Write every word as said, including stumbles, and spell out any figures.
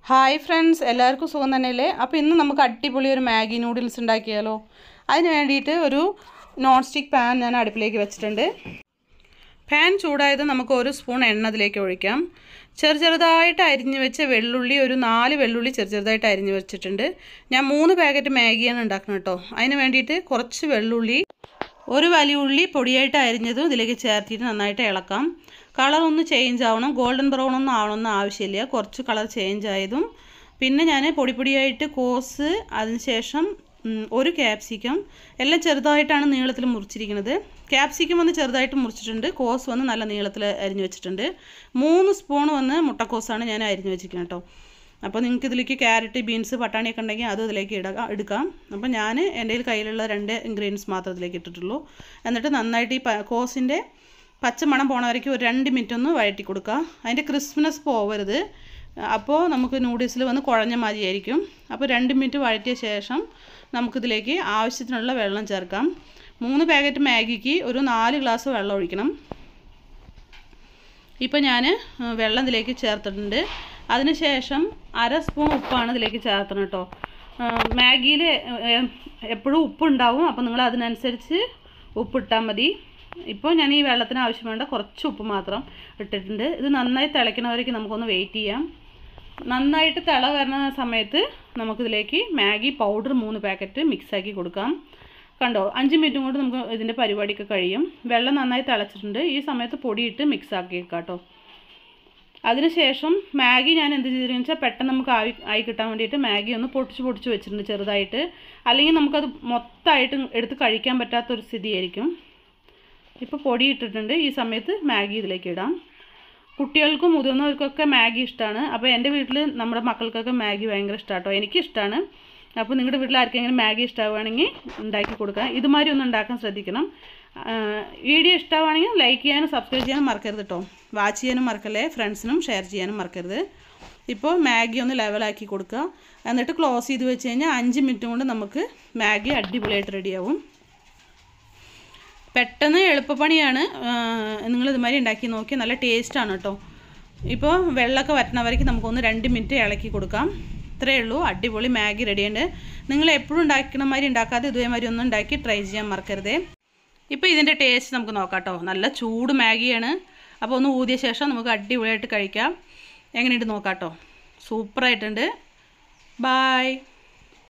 Hi friends, എല്ലാവർക്കും സുഖം തന്നെയല്ലേ? അപ്പോൾ ഇന്ന് നമുക്ക് അടിപൊളി ഒരു മാഗി നൂഡിൽസ് ഉണ്ടാക്കിയാലോ? അതിന് വേണ്ടിയിട്ട് ഒരു നോൺ സ്റ്റിക്ക് പാൻ ഞാൻ അടുപ്പിലേക്ക് വെച്ചിട്ടുണ്ട്. പാൻ ചൂടായത് നമുക്ക് ഒരു സ്പൂൺ എണ്ണ അതിലേക്ക് ഒഴിക്കാം. ചെറു ചെറുതായിട്ട് അരിഞ്ഞ് വെച്ച വെള്ളുള്ളി, ഒരു നാല് വെള്ളുള്ളി ചെറു ചെറുതായിട്ട് അരിഞ്ഞ് വെച്ചിട്ടുണ്ട്. ഞാൻ മൂന്ന് പാക്കറ്റ് മാഗിയാണ് ഉണ്ടാക്കുന്നത് കേട്ടോ. അതിന് വേണ്ടിയിട്ട് കുറച്ച് വെള്ളുള്ളി, ഒരു വലിയ ഉള്ളി പൊടിയായിട്ട് അരിഞ്ഞതും ഇതിലേക്ക് ചേർത്തിട്ട് നന്നായിട്ട് ഇളക്കാം. കളർ ഒന്ന് ചേഞ്ച് ആവണം, ഗോൾഡൻ ബ്രൗൺ ഒന്നും ആവണമെന്ന് ആവശ്യമില്ല. കുറച്ച് കളർ ചേഞ്ച് ആയതും പിന്നെ ഞാൻ പൊടി പൊടിയായിട്ട് കോസ്, അതിനുശേഷം ഒരു ക്യാപ്സിക്കം, എല്ലാം ചെറുതായിട്ടാണ് നീളത്തിൽ മുറിച്ചിരിക്കുന്നത്. ക്യാപ്സിക്കം വന്ന് ചെറുതായിട്ട് മുറിച്ചിട്ടുണ്ട്, കോസ് വന്ന് നല്ല നീളത്തിൽ അരിഞ്ഞു വെച്ചിട്ടുണ്ട്. മൂന്ന് സ്പൂൺ വന്ന് മുട്ടക്കോസാണ് ഞാൻ അരിഞ്ഞു വെച്ചിരിക്കുന്നത് കേട്ടോ. അപ്പോൾ നിങ്ങൾക്ക് ഇതിലേക്ക് ക്യാരറ്റ്, ബീൻസ്, പട്ടാണിയൊക്കെ ഉണ്ടെങ്കിൽ അതും ഇതിലേക്ക് ഇടാം എടുക്കാം. അപ്പോൾ ഞാൻ എൻ്റെ കയ്യിലുള്ള രണ്ട് ഇൻഗ്രീഡിയൻസ് മാത്രം ഇതിലേക്ക് ഇട്ടിട്ടുള്ളൂ. എന്നിട്ട് നന്നായിട്ട് ഈ കോസിൻ്റെ പച്ചമണം പോണ വരയ്ക്ക് ഒരു രണ്ട് മിനിറ്റ് ഒന്ന് വഴറ്റി കൊടുക്കുക. അതിൻ്റെ ക്രിസ്പിനെസ് പോവരുത്, അപ്പോൾ നമുക്ക് നൂഡിൽസിൽ വന്ന് കുഴഞ്ഞ മതിയായിരിക്കും. അപ്പോൾ രണ്ട് മിനിറ്റ് വഴറ്റിയ ശേഷം നമുക്കിതിലേക്ക് ആവശ്യത്തിനുള്ള വെള്ളം ചേർക്കാം. മൂന്ന് പാക്കറ്റ് മാഗിക്ക് ഒരു നാല് ഗ്ലാസ് വെള്ളം ഒഴിക്കണം. ഇപ്പോൾ ഞാൻ വെള്ളം ഇതിലേക്ക് ചേർത്തിട്ടുണ്ട്. അതിനുശേഷം അര സ്പൂൺ ഉപ്പാണ് ഇതിലേക്ക് ചേർത്തണം കേട്ടോ. മാഗിയിൽ എപ്പോഴും ഉപ്പുണ്ടാവും, അപ്പോൾ നിങ്ങൾ അതിനനുസരിച്ച് ഉപ്പിട്ടാൽ മതി. ഇപ്പോൾ ഞാൻ ഈ വെള്ളത്തിന് ആവശ്യം വേണ്ട കുറച്ച് ഉപ്പ് മാത്രം ഇട്ടിട്ടുണ്ട്. ഇത് നന്നായി തിളയ്ക്കണവരേക്ക് നമുക്കൊന്ന് വെയിറ്റ് ചെയ്യാം. നന്നായിട്ട് തിള വരുന്ന സമയത്ത് നമുക്കിതിലേക്ക് മാഗി പൗഡർ മൂന്ന് പാക്കറ്റ് മിക്സാക്കി കൊടുക്കാം. കണ്ടോ, അഞ്ച് മിനിറ്റും കൊണ്ട് നമുക്ക് ഇതിൻ്റെ പരിപാടിയൊക്കെ കഴിയും. വെള്ളം നന്നായി തിളച്ചിട്ടുണ്ട്. ഈ സമയത്ത് പൊടിയിട്ട് മിക്സാക്കി വെക്കാം കേട്ടോ. അതിനുശേഷം മാഗി ഞാൻ എന്ത് ചെയ്തിരിക്കുന്നു വെച്ചാൽ പെട്ടെന്ന് നമുക്ക് ആയി ആയി കിട്ടാൻ വേണ്ടിയിട്ട് മാഗി ഒന്ന് പൊടിച്ച് പൊടിച്ച് വെച്ചിട്ടുണ്ട് ചെറുതായിട്ട്. അല്ലെങ്കിൽ നമുക്കത് മൊത്തമായിട്ട് എടുത്ത് കഴിക്കാൻ പറ്റാത്തൊരു സ്ഥിതിയായിരിക്കും. ഇപ്പോൾ പൊടി ഇട്ടിട്ടുണ്ട്. ഈ സമയത്ത് മാഗി ഇതിലേക്ക് ഇടാം. കുട്ടികൾക്കും മുതിർന്നവർക്കൊക്കെ മാഗി ഇഷ്ടമാണ്. അപ്പോൾ എൻ്റെ വീട്ടിൽ നമ്മുടെ മക്കൾക്കൊക്കെ മാഗി ഭയങ്കര ഇഷ്ടമാണ് കേട്ടോ. എനിക്കിഷ്ടമാണ്. അപ്പോൾ നിങ്ങളുടെ വീട്ടിൽ ആർക്കെങ്കിലും മാഗി ഇഷ്ടമാവുകയാണെങ്കിൽ ഉണ്ടാക്കി കൊടുക്കുക. ഇതുമാതിരി ഒന്ന് ഉണ്ടാക്കാൻ ശ്രദ്ധിക്കണം. വീഡിയോ ഇഷ്ടമാവുകയാണെങ്കിൽ ലൈക്ക് ചെയ്യാനും സബ്സ്ക്രൈബ് ചെയ്യാനും മറക്കരുത് കേട്ടോ. വാച്ച് ചെയ്യാനും മറക്കല്ലേ, ഫ്രണ്ട്സിനും ഷെയർ ചെയ്യാനും മറക്കരുത്. ഇപ്പോൾ മാഗി ഒന്ന് ലെവലാക്കി കൊടുക്കുക. എന്നിട്ട് ക്ലോസ് ചെയ്ത് വെച്ച് കഴിഞ്ഞാൽ അഞ്ച് മിനിറ്റ് കൊണ്ട് നമുക്ക് മാഗി അടിപൊളിയായിട്ട് റെഡിയാവും. പെട്ടെന്ന് എളുപ്പപ്പണിയാണ്. നിങ്ങൾ ഇതുമാതിരി ഉണ്ടാക്കി നോക്കി, നല്ല ടേസ്റ്റാണ് കേട്ടോ. ഇപ്പോൾ വെള്ളമൊക്കെ വറ്റണവരേക്ക് നമുക്കൊന്ന് രണ്ട് മിനിറ്റ് ഇളക്കി കൊടുക്കാം. ഇത്രയേ ഉള്ളൂ, അടിപൊളി മാഗി റെഡിയുണ്ട്. നിങ്ങൾ എപ്പോഴും ഉണ്ടാക്കണ മാതിരി ഉണ്ടാക്കാതെ ഇതേമാതിരി ഒന്നും ഉണ്ടാക്കി ട്രൈ ചെയ്യാൻ മറക്കരുതേ. ഇപ്പോൾ ഇതിൻ്റെ ടേസ്റ്റ് നമുക്ക് നോക്കാം കേട്ടോ. നല്ല ചൂട് മാഗിയാണ്. അപ്പോൾ ഒന്ന് ഊതിയ ശേഷം നമുക്ക് അടിപൊളിയായിട്ട് കഴിക്കാം. എങ്ങനെയുണ്ട് നോക്കാം കേട്ടോ. സൂപ്പറായിട്ടുണ്ട്. ബായ്.